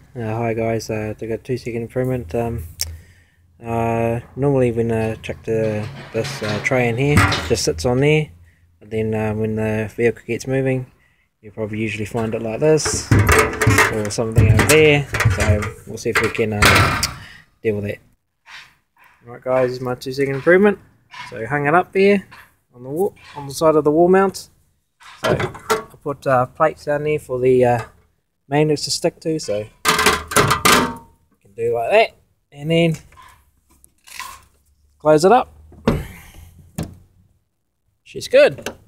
Hi guys, they got 2-second improvement. Normally when I chuck this tray in here, it just sits on there, but then when the vehicle gets moving, you probably usually find it like this, or something over there, so we'll see if we can deal with that. Alright guys, this is my 2-second improvement. So hung it up there on the wall, on the side of the wall mount. So I put plates down there for the magnets to stick to, so you can do like that, and then close it up. She's good.